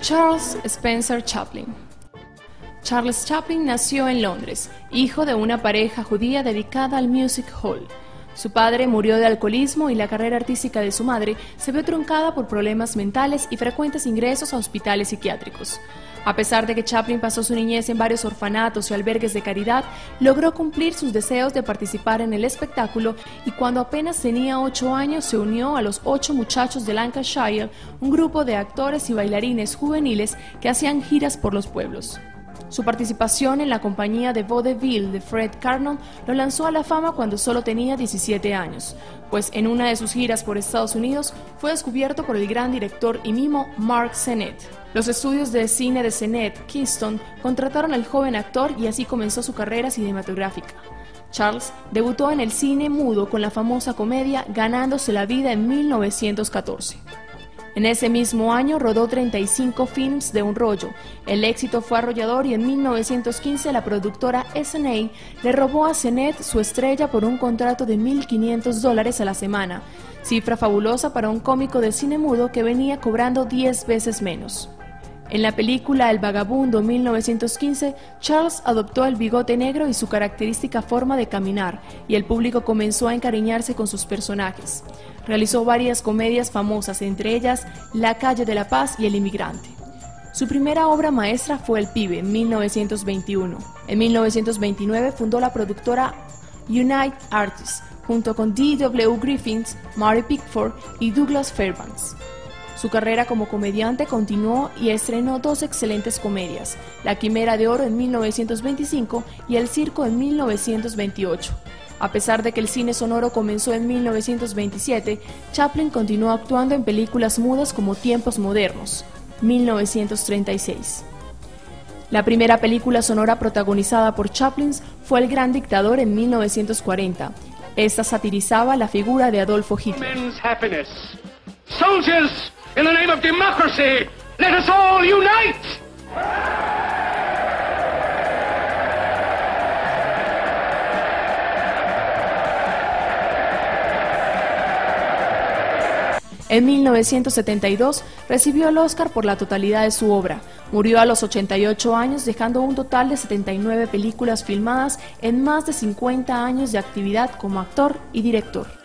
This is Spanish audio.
Charles Spencer Chaplin. Charles Chaplin nació en Londres, hijo de una pareja judía dedicada al music hall. Su padre murió de alcoholismo y la carrera artística de su madre se vio truncada por problemas mentales y frecuentes ingresos a hospitales psiquiátricos. A pesar de que Chaplin pasó su niñez en varios orfanatos y albergues de caridad, logró cumplir sus deseos de participar en el espectáculo y cuando apenas tenía 8 años se unió a los 8 muchachos de Lancashire, un grupo de actores y bailarines juveniles que hacían giras por los pueblos. Su participación en la compañía de vaudeville de Fred Carnot lo lanzó a la fama cuando solo tenía 17 años, pues en una de sus giras por Estados Unidos fue descubierto por el gran director y mimo Mark Sennett. Los estudios de cine de Sennett, Keystone, contrataron al joven actor y así comenzó su carrera cinematográfica. Charles debutó en el cine mudo con la famosa comedia Ganándose la vida en 1914. En ese mismo año rodó 35 films de un rollo. El éxito fue arrollador y en 1915 la productora S&A le robó a Sennett su estrella por un contrato de $1.500 a la semana, cifra fabulosa para un cómico de cine mudo que venía cobrando 10 veces menos. En la película El Vagabundo 1915, Charles adoptó el bigote negro y su característica forma de caminar, y el público comenzó a encariñarse con sus personajes. Realizó varias comedias famosas, entre ellas La calle de la Paz y El inmigrante. Su primera obra maestra fue El pibe, en 1921. En 1929 fundó la productora United Artists, junto con D.W. Griffiths, Mary Pickford y Douglas Fairbanks. Su carrera como comediante continuó y estrenó 2 excelentes comedias, La Quimera de Oro en 1925 y El Circo en 1928. A pesar de que el cine sonoro comenzó en 1927, Chaplin continuó actuando en películas mudas como Tiempos modernos, 1936. La primera película sonora protagonizada por Chaplin fue El gran dictador en 1940. Esta satirizaba la figura de Adolfo Hitler. Soldiers, in the name of democracy, let us all unite! En 1972 recibió el Oscar por la totalidad de su obra. Murió a los 88 años, dejando un total de 79 películas filmadas en más de 50 años de actividad como actor y director.